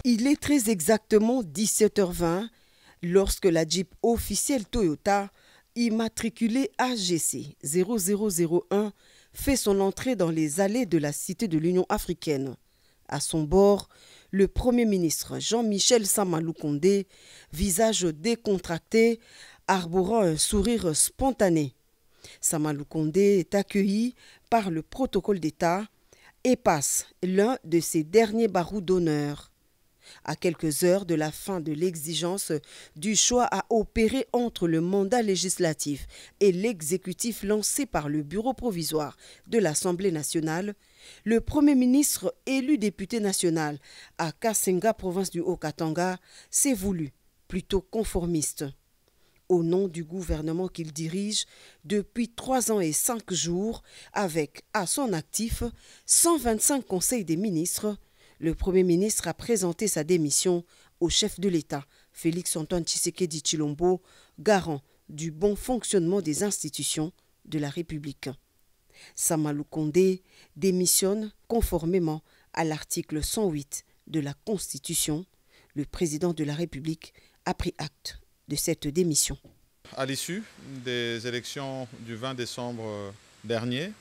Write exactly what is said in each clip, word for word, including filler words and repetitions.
Il est très exactement dix-sept heures vingt lorsque la Jeep officielle Toyota, immatriculée A G C zéro zéro zéro un, fait son entrée dans les allées de la Cité de l'Union africaine. À son bord, le Premier ministre Jean-Michel Sama-Lukonde, visage décontracté, arborant un sourire spontané. Sama-Lukonde est accueilli par le protocole d'État et passe l'un de ses derniers barreaux d'honneur. À quelques heures de la fin de l'exigence du choix à opérer entre le mandat législatif et l'exécutif lancé par le bureau provisoire de l'Assemblée nationale, le Premier ministre élu député national à Kasenga, province du Haut-Katanga, s'est voulu plutôt conformiste. Au nom du gouvernement qu'il dirige depuis trois ans et cinq jours, avec à son actif cent vingt-cinq conseils des ministres, le Premier ministre a présenté sa démission au chef de l'État, Félix-Antoine Tshisekedi Tshilombo, garant du bon fonctionnement des institutions de la République. Sama-Lukonde démissionne conformément à l'article cent huit de la Constitution. Le président de la République a pris acte de cette démission. À l'issue des élections du vingt décembre dernier,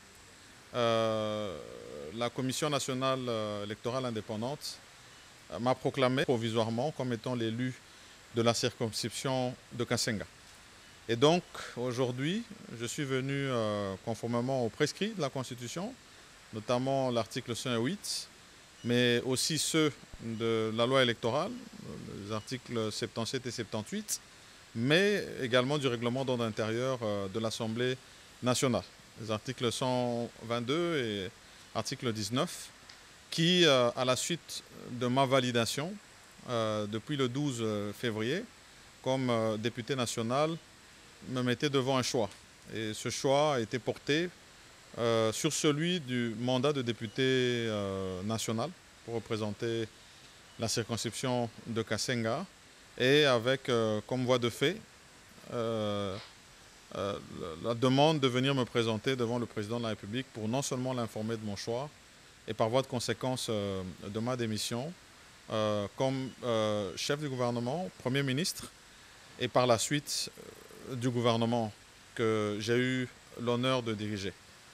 euh, la Commission nationale électorale indépendante m'a proclamé provisoirement comme étant l'élu de la circonscription de Kasenga. Et donc aujourd'hui, je suis venu euh, conformément aux prescrits de la Constitution, notamment l'article cent huit, mais aussi ceux de la loi électorale, les articles soixante-dix-sept et soixante-dix-huit, mais également du règlement d'ordre intérieur euh, de l'Assemblée nationale, les articles cent vingt-deux et article dix-neuf, qui, euh, à la suite de ma validation, euh, depuis le douze février, comme euh, député national, me mettait devant un choix. Et ce choix a été porté euh, sur celui du mandat de député euh, national pour représenter la circonscription de Kasenga, et avec euh, comme voie de fait euh, euh, la demande de venir me présenter devant le président de la République pour non seulement l'informer de mon choix, et par voie de conséquence euh, de ma démission euh, comme euh, chef du gouvernement, Premier ministre, et par la suite euh, du gouvernement que j'ai eu l'honneur de diriger.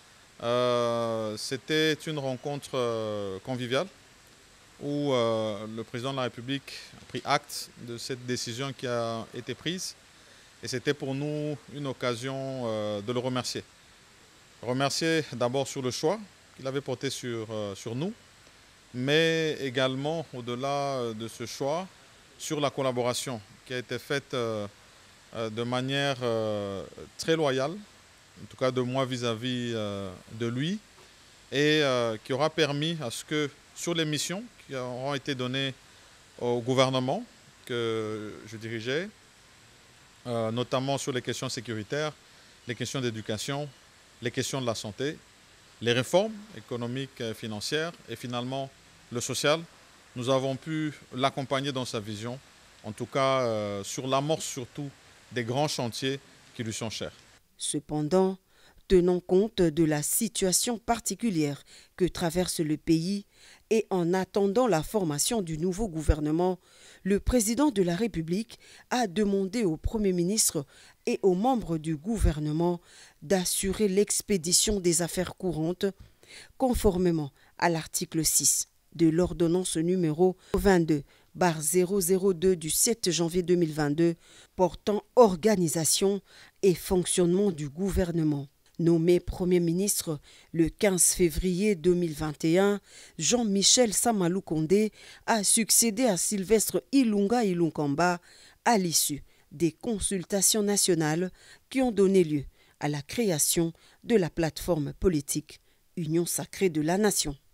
Euh, C'était une rencontre euh, conviviale où euh, le président de la République a pris acte de cette décision qui a été prise, et c'était pour nous une occasion euh, de le remercier. Remercier d'abord sur le choix qu'il avait porté sur, euh, sur nous, mais également, au-delà de ce choix, sur la collaboration qui a été faite euh, euh, de manière euh, très loyale, en tout cas de moi vis-à-vis euh, de lui, et euh, qui aura permis à ce que, sur les missions qui auront été données au gouvernement que je dirigeais, euh, notamment sur les questions sécuritaires, les questions d'éducation, les questions de la santé, les réformes économiques et financières, et finalement le social, nous avons pu l'accompagner dans sa vision, en tout cas euh, sur l'amorce surtout des grands chantiers qui lui sont chers. Cependant, tenant compte de la situation particulière que traverse le pays et en attendant la formation du nouveau gouvernement, le président de la République a demandé au Premier ministre et aux membres du gouvernement d'assurer l'expédition des affaires courantes conformément à l'article six de l'ordonnance numéro vingt-deux barre zéro zéro deux du sept janvier deux mille vingt-deux portant organisation et fonctionnement du gouvernement. Nommé Premier ministre le quinze février deux mille vingt et un, Jean-Michel Sama-Lukonde a succédé à Sylvestre Ilunga Ilunkamba à l'issue des consultations nationales qui ont donné lieu à la création de la plateforme politique Union sacrée de la Nation.